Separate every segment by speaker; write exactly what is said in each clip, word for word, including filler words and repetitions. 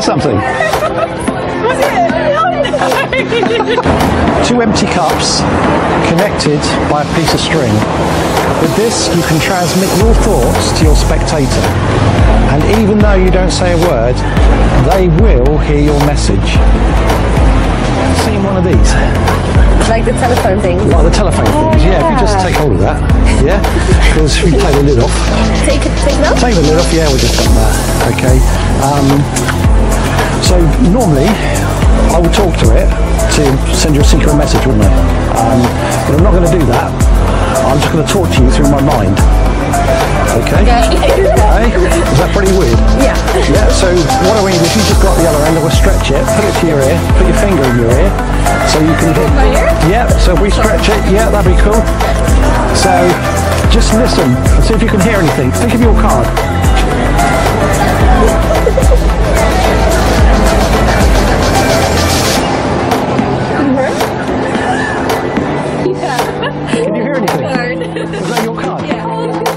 Speaker 1: something?
Speaker 2: Was it?
Speaker 1: Two empty cups connected by a piece of string. With this, you can transmit your thoughts to your spectator. And even though you don't say a word, they will hear your message. Seen one of these?
Speaker 2: Like the telephone thing.
Speaker 1: Like the telephone
Speaker 2: oh,
Speaker 1: things, yeah.
Speaker 2: yeah.
Speaker 1: If you just take hold of that, yeah. Because if you take the lid off.
Speaker 2: Take it, take it off?
Speaker 1: Take the lid off, yeah, we'll just done that. Okay. Um, so normally, I would talk to it to send you a secret message, wouldn't I? Um, but I'm not going to do that. I'm just going to talk to you through my mind. Okay?
Speaker 2: Okay.
Speaker 1: Hey? Is that pretty weird?
Speaker 2: Yeah.
Speaker 1: Yeah, so what I mean is if you just got the other end, we'll stretch it, put it to your ear, put your finger in your ear, so you can hear.
Speaker 2: My ear?
Speaker 1: Yeah, so if we stretch it, yeah, that'd be cool. So just listen and see if you can hear anything. Think of your card. Can you hear anything? Is that your card?
Speaker 2: Yeah.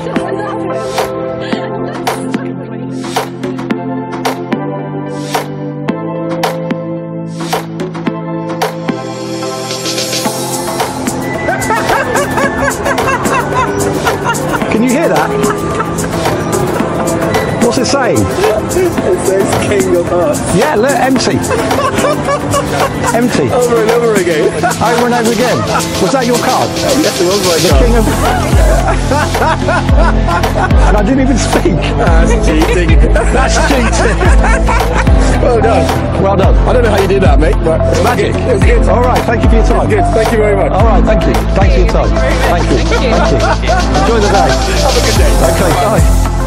Speaker 1: Can you hear that? What's it saying?
Speaker 3: It says King of Hearts.
Speaker 1: Yeah, look, empty. Empty.
Speaker 3: Over and over again.
Speaker 1: Over and over again. Was that your card?
Speaker 3: Yes, it was my
Speaker 1: The
Speaker 3: card.
Speaker 1: king of... And I didn't even speak.
Speaker 3: That's cheating.
Speaker 1: That's cheating.
Speaker 3: Well done.
Speaker 1: Well done.
Speaker 3: I don't know how you did that, mate, but it was
Speaker 1: Magic.
Speaker 3: good. It was good.
Speaker 1: All right, thank you for your time.
Speaker 3: Good. Thank you very much.
Speaker 1: All right, thank you. Thanks for your time. Thank you. Thank you. Enjoy the day.
Speaker 3: Have a good day.
Speaker 1: Okay, bye.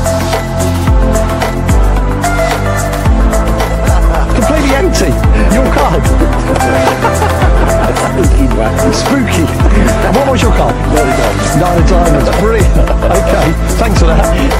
Speaker 1: Completely empty. Your card. Spooky. And what was your card?
Speaker 3: Nine of diamonds.
Speaker 1: Nine of diamonds. Brilliant. Okay, thanks for that.